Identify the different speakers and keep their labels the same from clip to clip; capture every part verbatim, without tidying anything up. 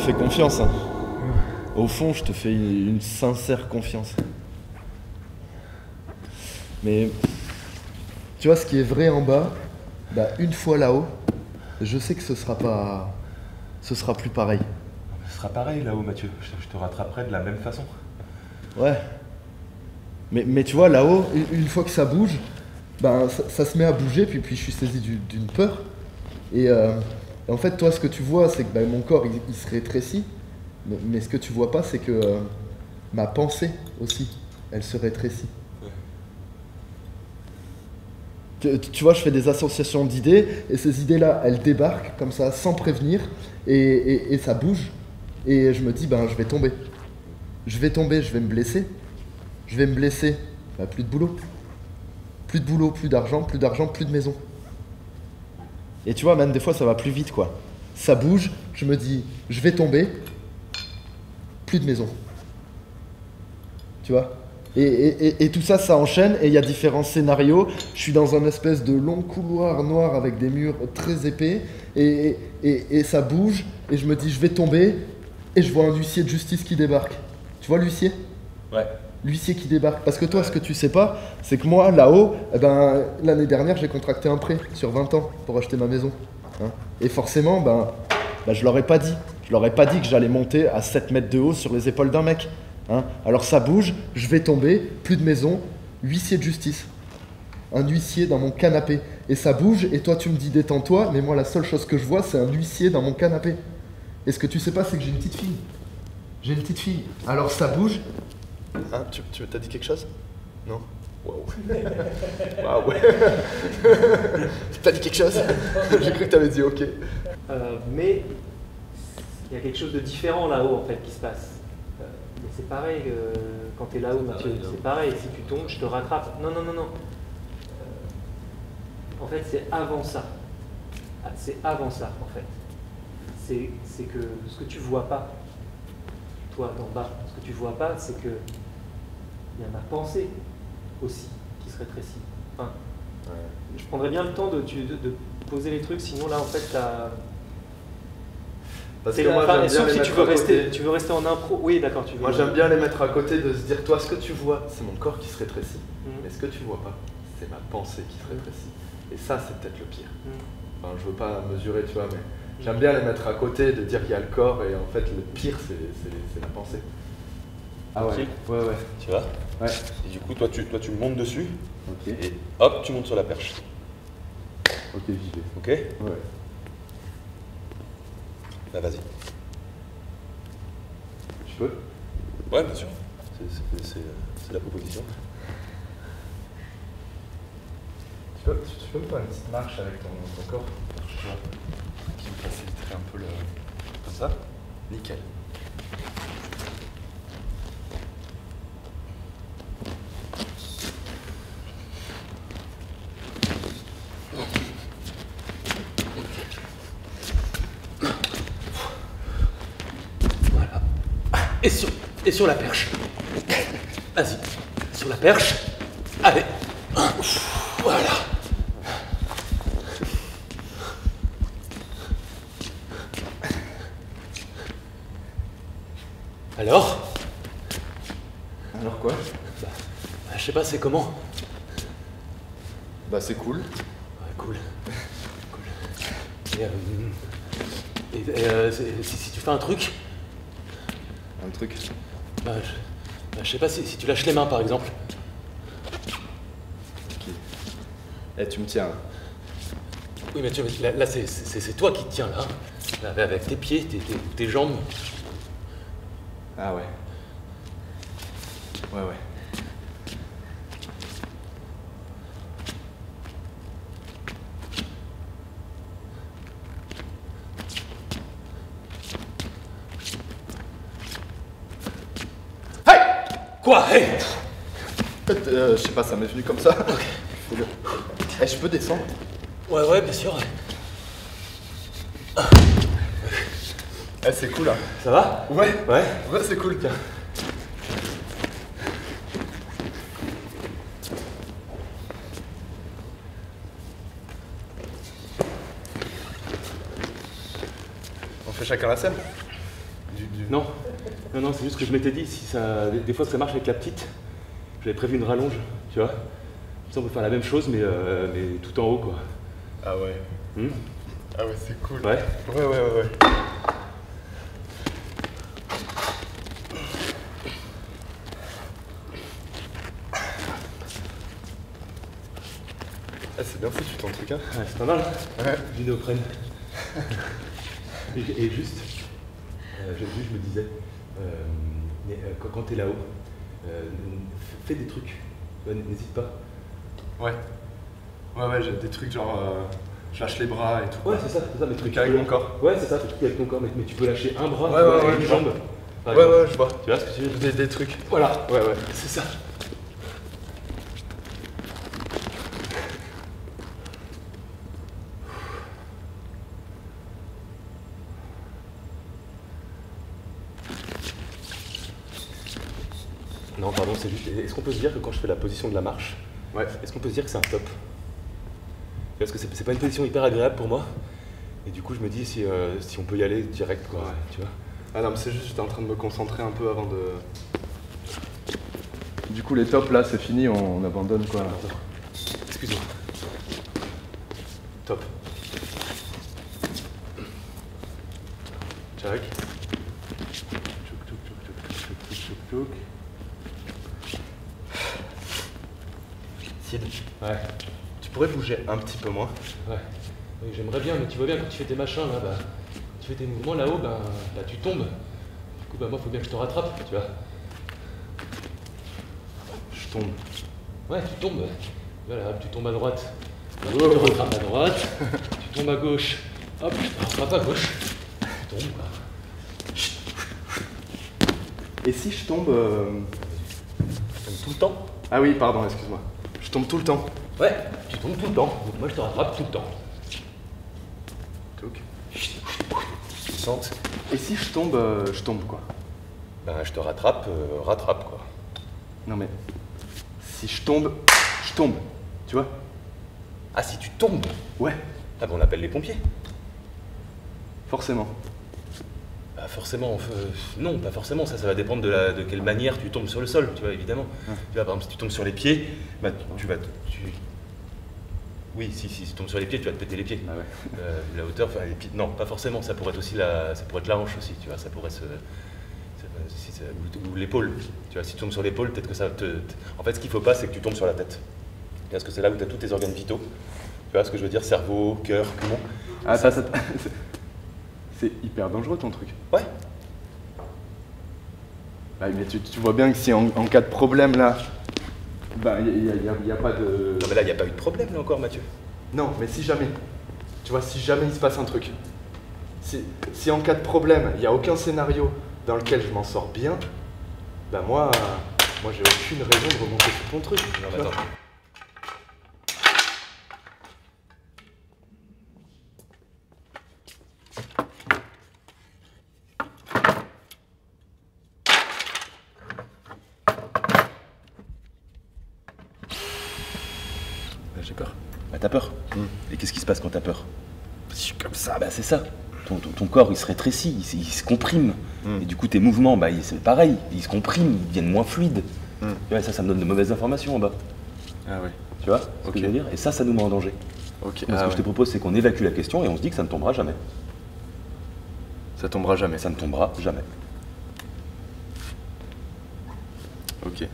Speaker 1: fais confiance. Hein. Au fond, je te fais une, une sincère confiance. Mais tu vois, ce qui est vrai en bas, bah, une fois là-haut, je sais que ce sera pas, ce sera plus pareil.
Speaker 2: Ce sera pareil là-haut, Mathieu. Je, je te rattraperai de la même façon.
Speaker 1: Ouais. Mais, mais tu vois, là-haut, une, une fois que ça bouge, ben, ça, ça se met à bouger, puis, puis je suis saisi du- d'une peur. Et, euh, et en fait, toi, ce que tu vois, c'est que ben, mon corps, il, il se rétrécit. Mais, mais ce que tu vois pas, c'est que euh, ma pensée aussi, elle se rétrécit. Tu, tu vois, je fais des associations d'idées, et ces idées-là, elles débarquent comme ça, sans prévenir, et, et- et ça bouge. Et je me dis, ben, je vais tomber. Je vais tomber, je vais me blesser. Je vais me blesser, ben, plus de boulot. Plus de boulot, plus d'argent, plus d'argent, plus de maison. Et tu vois, même des fois, ça va plus vite, quoi. Ça bouge, je me dis, je vais tomber, plus de maison. Tu vois ? Et, et- et- et tout ça, ça enchaîne, et il y a différents scénarios. Je suis dans un espèce de long couloir noir avec des murs très épais, et, et- et ça bouge, et je me dis, je vais tomber, et je vois un huissier de justice qui débarque. Tu vois l'huissier ?
Speaker 2: Ouais.
Speaker 1: L'huissier qui débarque. Parce que toi, ce que tu sais pas, c'est que moi, là-haut, eh ben, l'année dernière, j'ai contracté un prêt sur vingt ans pour acheter ma maison. Hein. Et forcément, ben, ben, je leur ai pas dit. Je leur ai pas dit que j'allais monter à sept mètres de haut sur les épaules d'un mec. Hein. Alors ça bouge, je vais tomber, plus de maison, huissier de justice. Un huissier dans mon canapé. Et ça bouge, et toi, tu me dis détends-toi, mais moi, la seule chose que je vois, c'est un huissier dans mon canapé. Et ce que tu sais pas, c'est que j'ai une petite fille. J'ai une petite fille. Alors ça bouge. Hein, tu, tu t'as dit quelque chose? Non? Waouh. Waouh. T'as dit quelque chose? J'ai cru que t'avais dit ok.
Speaker 3: Euh, mais il y a quelque chose de différent là-haut en fait qui se passe. Euh, mais c'est pareil euh, quand tu es là-haut, Mathieu.
Speaker 2: pareil, non.
Speaker 3: C'est pareil, si tu tombes, je te rattrape. Non, non, non, non. Euh, en fait, c'est avant ça. Ah, c'est avant ça, en fait. C'est, c'est que ce que tu vois pas, toi d'en bas, ce que tu vois pas, c'est que il y a ma pensée aussi qui se rétrécit. Enfin, je prendrais bien le temps de, tu- de, de poser les trucs, sinon là en fait t'as.
Speaker 1: Parce
Speaker 3: C'est
Speaker 1: que
Speaker 3: la
Speaker 1: moi,
Speaker 3: fin,
Speaker 1: j'aime
Speaker 3: et
Speaker 1: bien
Speaker 3: sauf
Speaker 1: les
Speaker 3: si tu
Speaker 1: mettre
Speaker 3: veux,
Speaker 1: à
Speaker 3: rester,
Speaker 1: côté.
Speaker 3: tu veux rester en impro. Oui, d'accord, tu veux.
Speaker 1: Moi, j'aime bien les mettre à côté, de se dire, toi, ce que tu vois, c'est mon corps qui se rétrécit.
Speaker 3: Mhm.
Speaker 1: Mais ce que tu vois pas, c'est ma pensée qui se rétrécit. Et ça, c'est peut-être le pire.
Speaker 3: Mhm.
Speaker 1: Enfin, je veux pas mesurer, tu vois, mais j'aime bien les mettre à côté, de dire qu'il y a le corps, et en fait, le pire, c'est, c'est, c'est la pensée. Ah
Speaker 2: Tranquille.
Speaker 1: Ouais, ouais.
Speaker 2: Tu vois?
Speaker 1: Ouais.
Speaker 2: Et du coup, toi tu, toi, tu montes dessus
Speaker 1: Ok.
Speaker 2: et hop, tu montes sur la perche.
Speaker 1: Ok, j'y vais.
Speaker 2: Ok?
Speaker 1: Ouais.
Speaker 2: Là, vas-y.
Speaker 1: Je peux?
Speaker 2: Ouais, bien sûr. C'est, c'est, c'est, c'est la proposition.
Speaker 1: Tu peux, tu peux me faire une petite marche avec ton, ton corps? Qui me faciliterait un peu le...
Speaker 2: Comme ça?
Speaker 1: Nickel.
Speaker 3: Voilà. Et sur, et sur la perche. Vas-y. Sur la perche. Allez. Voilà. Alors?
Speaker 1: Alors quoi?
Speaker 3: Bah, je sais pas, c'est comment?
Speaker 1: Bah, c'est cool.
Speaker 3: Ouais, cool. Cool. Et, euh, et, et, euh, c'est- si, si tu fais un truc,
Speaker 1: Un truc.
Speaker 3: bah, je, bah, je sais pas, si, si tu lâches les mains par exemple.
Speaker 1: Ok. Eh, tu me tiens.
Speaker 3: Oui, mais tu vois, là, là, c'est, c'est, c'est toi qui te tiens là. Là, avec tes pieds, tes, tes, tes jambes.
Speaker 1: Ah ouais. Ouais, ouais.
Speaker 3: Hey! Quoi? Hey!
Speaker 1: Euh, je sais pas, ça m'est venu comme ça. Faut le- Eh, je peux descendre?
Speaker 3: Ouais, ouais, bien sûr.
Speaker 1: Eh, c'est cool, hein.
Speaker 3: Ça va?
Speaker 1: Ouais,
Speaker 3: Ouais.
Speaker 1: ouais, c'est cool, tiens. On fait chacun la scène?
Speaker 2: Non, non, non, c'est juste que je m'étais dit, si ça, des, des fois que ça marche avec la petite, j'avais prévu une rallonge, tu vois. Ça, on peut faire la même chose, mais, euh, mais tout en haut, quoi.
Speaker 1: Ah ouais.
Speaker 2: Hmm.
Speaker 1: Ah ouais, c'est cool.
Speaker 2: Ouais.
Speaker 1: Ouais, ouais, ouais, ouais. Ah, c'est bien foutu ton truc, hein.
Speaker 2: Ouais, c'est pas mal, hein.
Speaker 1: Ouais.
Speaker 2: Du néoprène. et, et juste, euh, je, juste, je me disais, euh, mais, euh, quand, quand t'es là-haut, euh, fais des trucs, ouais, n'hésite pas.
Speaker 1: Ouais. Ouais, ouais, j'ai des trucs genre. Euh, je lâche les bras et tout.
Speaker 2: Ouais, c'est ça, c'est ça, mais trucs
Speaker 1: avec mon corps.
Speaker 2: Ouais, c'est ça, tes trucs avec ton corps, mais, mais tu peux lâcher un bras,
Speaker 1: Ouais,
Speaker 2: tu vois,
Speaker 1: ouais,
Speaker 2: avec
Speaker 1: ouais,
Speaker 2: une
Speaker 1: je
Speaker 2: jambe.
Speaker 1: vois.
Speaker 2: par
Speaker 1: Ouais,
Speaker 2: exemple.
Speaker 1: ouais, je vois.
Speaker 2: Tu vois ce que tu veux dire?
Speaker 1: Des, des trucs.
Speaker 2: Voilà,
Speaker 1: Ouais, ouais.
Speaker 2: c'est ça. Non, pardon, c'est juste. Est-ce qu'on peut se dire que quand je fais la position de la marche,
Speaker 1: Ouais.
Speaker 2: est-ce qu'on peut se dire que c'est un top? Parce que c'est c'est pas une position hyper agréable pour moi. Et du coup, je me dis si, euh, si on peut y aller direct, quoi.
Speaker 1: Ouais.
Speaker 2: Tu vois?
Speaker 1: Ah non, mais c'est juste, j'étais en train de me concentrer un peu avant de. Du coup, les tops là, c'est fini, on, on abandonne quoi.
Speaker 2: Attends. Excuse-moi. Top. Check. Tchouk, tchouk, tchouk, tchouk, tchouk, tchouk, tchouk.
Speaker 1: Sid,
Speaker 2: Ouais,
Speaker 1: tu pourrais bouger un petit peu moins?
Speaker 2: ouais. Oui, j'aimerais bien, mais tu vois bien quand tu fais tes machins là, bah, tu fais tes mouvements là-haut, bah, bah tu tombes. Du coup, bah moi, faut bien que je te rattrape, tu vois.
Speaker 1: Je tombe.
Speaker 2: Ouais, tu tombes. Voilà, tu tombes à droite. Hop, tu te rattrapes à droite. Tu tombes à gauche. Hop, tu te rattrapes à gauche. Tu tombes, quoi.
Speaker 1: Et si je tombe. euh,
Speaker 2: Tu tombes tout le temps.
Speaker 1: Ah oui, pardon, excuse-moi. Je tombe tout le temps.
Speaker 2: Ouais, tu tombes tout le temps. Donc moi, je te rattrape tout le temps.
Speaker 1: Touk.
Speaker 2: Tu sens.
Speaker 1: Et si je tombe, euh, je tombe quoi?
Speaker 2: Ben, je te rattrape, euh, rattrape, quoi.
Speaker 1: Non mais. Si je tombe, je tombe. Tu vois?
Speaker 2: Ah, si tu tombes.
Speaker 1: Ouais,
Speaker 2: Ah, ben, on appelle les pompiers.
Speaker 1: forcément.
Speaker 2: Bah forcément, euh, non, pas forcément, ça, ça va dépendre de, la, de quelle manière tu tombes sur le sol, tu vois, évidemment.
Speaker 1: Ouais.
Speaker 2: Tu vois, par exemple, si tu tombes sur les pieds, bah, tu, tu vas... Tu... Oui, si, si, si tu tombes sur les pieds, tu vas te péter les pieds.
Speaker 1: Ah ouais.
Speaker 2: Euh, la hauteur, enfin, les pieds, non, pas forcément, ça pourrait être aussi la, ça pourrait être la hanche aussi, tu vois, ça pourrait se... ça- si ça- ou, ou l'épaule, tu vois, si tu tombes sur l'épaule, peut-être que ça te... te- En fait, ce qu'il faut pas, c'est que tu tombes sur la tête. Parce que c'est là où tu as tous tes organes vitaux. Tu vois ce que je veux dire, cerveau, cœur, poumon.
Speaker 1: Ah ça, ça. C'est hyper dangereux ton truc.
Speaker 2: Ouais.
Speaker 1: Bah, mais tu, tu vois bien que si en, en cas de problème là, bah il n'y a, y a- y a pas de.
Speaker 2: Non, mais là, il n'y a pas eu de problème, là, encore, Mathieu.
Speaker 1: Non, mais si jamais, tu vois, si jamais il se passe un truc, si, si en cas de problème, il n'y a aucun scénario dans lequel je m'en sors bien, bah moi, euh, moi j'ai aucune raison de remonter sur ton truc.
Speaker 2: Non,
Speaker 1: tu
Speaker 2: mais
Speaker 1: vois.
Speaker 2: attends.
Speaker 1: J'ai peur.
Speaker 2: Bah, t'as peur.
Speaker 1: Mm.
Speaker 2: Et qu'est-ce qui se passe quand t'as peur?
Speaker 1: Je suis comme ça.
Speaker 2: Ah bah c'est ça. Ton, ton- ton corps il se rétrécit, il, se- il se comprime.
Speaker 1: Mm.
Speaker 2: Et du coup tes mouvements, bah, ils- c'est pareil, ils se compriment, ils deviennent moins fluides.
Speaker 1: Mm.
Speaker 2: Tu vois, ça, ça me donne de mauvaises informations en bas.
Speaker 1: Ah ouais.
Speaker 2: Tu vois ce
Speaker 1: Ok.
Speaker 2: que je veux dire? Et ça, ça nous met en danger.
Speaker 1: Ok.
Speaker 2: Donc, ce
Speaker 1: Ah
Speaker 2: que
Speaker 1: ouais.
Speaker 2: je te propose, c'est qu'on évacue la question et on se dit que ça ne tombera jamais.
Speaker 1: Ça tombera jamais.
Speaker 2: Ça ne tombera jamais.
Speaker 1: Ok.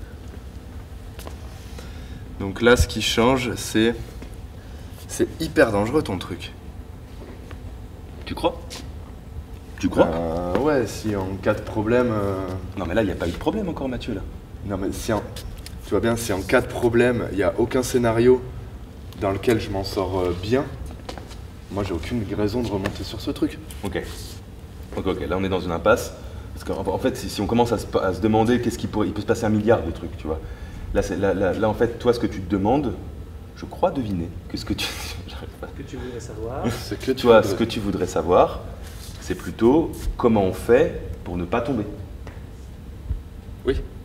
Speaker 1: Donc là, ce qui change, c'est. C'est hyper dangereux ton truc.
Speaker 2: Tu crois? Tu crois?
Speaker 1: Euh, ouais, si en cas de problème. euh,
Speaker 2: Non mais là, il n'y a pas eu de problème encore, Mathieu, là.
Speaker 1: Non, mais si en. Tu vois bien, si en cas de problème, il n'y a aucun scénario dans lequel je m'en sors euh, bien, moi j'ai aucune raison de remonter sur ce truc.
Speaker 2: Ok. Ok, ok. Là, on est dans une impasse. Parce qu'en en fait, si, si on commence à se, à se demander qu'est-ce qui pourrait... Il peut se passer un milliard de trucs, tu vois. Là, c'est- là, là, là, en fait, toi, ce que tu te demandes, je crois deviner que ce que tu... J'arrive pas.
Speaker 3: Ce que tu voudrais savoir.
Speaker 1: C'est que tu
Speaker 2: Toi,
Speaker 1: voudrais-
Speaker 2: ce que tu voudrais savoir, c'est plutôt comment on fait pour ne pas tomber.
Speaker 1: Oui.